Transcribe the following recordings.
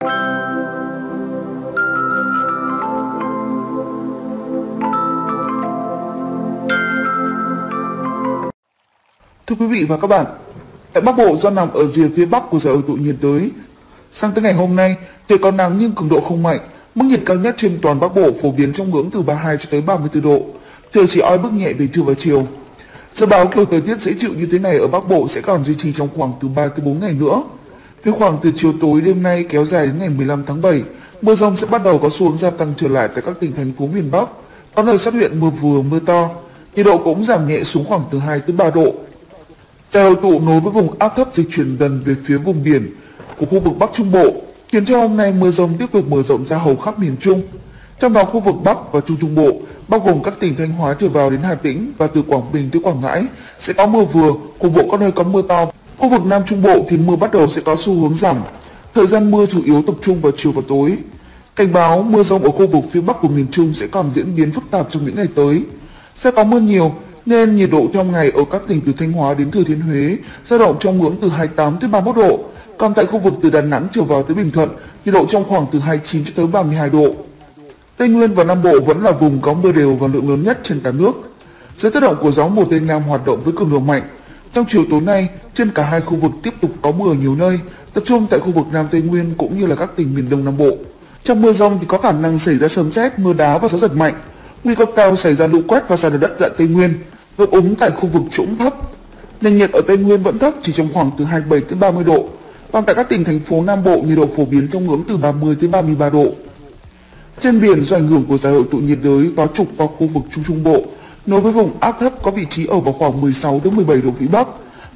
Thưa quý vị và các bạn, tại Bắc Bộ do nằm ở rìa phía Bắc của giải hội tụ nhiệt đới, sang tới ngày hôm nay trời có nắng nhưng cường độ không mạnh, mức nhiệt cao nhất trên toàn Bắc Bộ phổ biến trong ngưỡng từ 32 cho tới 34 độ, trời chỉ oi bức nhẹ về trưa và chiều. Dự báo kiểu thời tiết dễ chịu như thế này ở Bắc Bộ sẽ còn duy trì trong khoảng từ 3 tới 4 ngày nữa. Phía khoảng từ chiều tối đêm nay kéo dài đến ngày 15 tháng 7, mưa rông sẽ bắt đầu có xu hướng gia tăng trở lại tại các tỉnh thành phố miền Bắc, có nơi xuất hiện mưa vừa mưa to, nhiệt độ cũng giảm nhẹ xuống khoảng từ 2 tới 3 độ. Giải hội tụ nối với vùng áp thấp dịch chuyển dần về phía vùng biển của khu vực Bắc Trung Bộ, khiến cho hôm nay mưa rông tiếp tục mở rộng ra hầu khắp miền Trung. Trong đó khu vực Bắc và Trung Trung Bộ, bao gồm các tỉnh Thanh Hóa trở vào đến Hà Tĩnh và từ Quảng Bình tới Quảng Ngãi sẽ có mưa vừa, cục bộ có nơi có mưa to. Khu vực Nam Trung Bộ thì mưa bắt đầu sẽ có xu hướng giảm. Thời gian mưa chủ yếu tập trung vào chiều và tối. Cảnh báo mưa rông ở khu vực phía Bắc của miền Trung sẽ còn diễn biến phức tạp trong những ngày tới. Sẽ có mưa nhiều nên nhiệt độ trong ngày ở các tỉnh từ Thanh Hóa đến Thừa Thiên Huế dao động trong ngưỡng từ 28 tới 31 độ. Còn tại khu vực từ Đà Nẵng trở vào tới Bình Thuận, nhiệt độ trong khoảng từ 29 cho tới 32 độ. Tây Nguyên và Nam Bộ vẫn là vùng có mưa đều và lượng lớn nhất trên cả nước. Dưới tác động của gió mùa Tây Nam hoạt động với cường độ mạnh, trong chiều tối nay trên cả hai khu vực tiếp tục có mưa ở nhiều nơi, tập trung tại khu vực Nam Tây Nguyên cũng như là các tỉnh miền Đông Nam Bộ. Trong mưa rông thì có khả năng xảy ra sấm sét, mưa đá và gió giật mạnh. Nguy cơ cao xảy ra lũ quét và sạt lở đất tại Tây Nguyên, ngập úng tại khu vực trũng thấp. Nền nhiệt ở Tây Nguyên vẫn thấp, chỉ trong khoảng từ 27 tới 30 độ. Còn tại các tỉnh thành phố Nam Bộ, nhiệt độ phổ biến trong ngưỡng từ 30 tới 33 độ. Trên biển do ảnh hưởng của giải hội tụ nhiệt đới có trục vào khu vực Trung Trung Bộ, nối với vùng áp thấp có vị trí ở vào khoảng 16 đến 17 độ vĩ Bắc,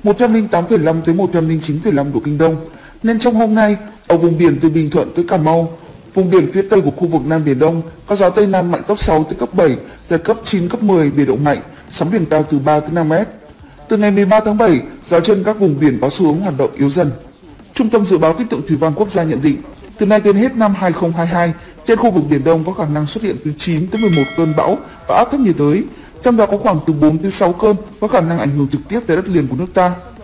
108,5 tới 109,5 độ kinh Đông. Nên trong hôm nay, ở vùng biển từ Bình Thuận tới Cà Mau, vùng biển phía tây của khu vực Nam Biển Đông có gió Tây Nam mạnh cấp 6 tới cấp 7, giật cấp 9, cấp 10, biển động mạnh, sóng biển cao từ 3 tới 5 mét. Từ ngày 13 tháng 7, gió trên các vùng biển có xu hướng hoạt động yếu dần. Trung tâm Dự báo Khí tượng Thủy văn Quốc gia nhận định, từ nay đến hết năm 2022, trên khu vực Biển Đông có khả năng xuất hiện từ 9 tới 11 cơn bão và áp thấp nhiệt đới, trong đó có khoảng từ 4 tới 6 cơn có khả năng ảnh hưởng trực tiếp tới đất liền của nước ta.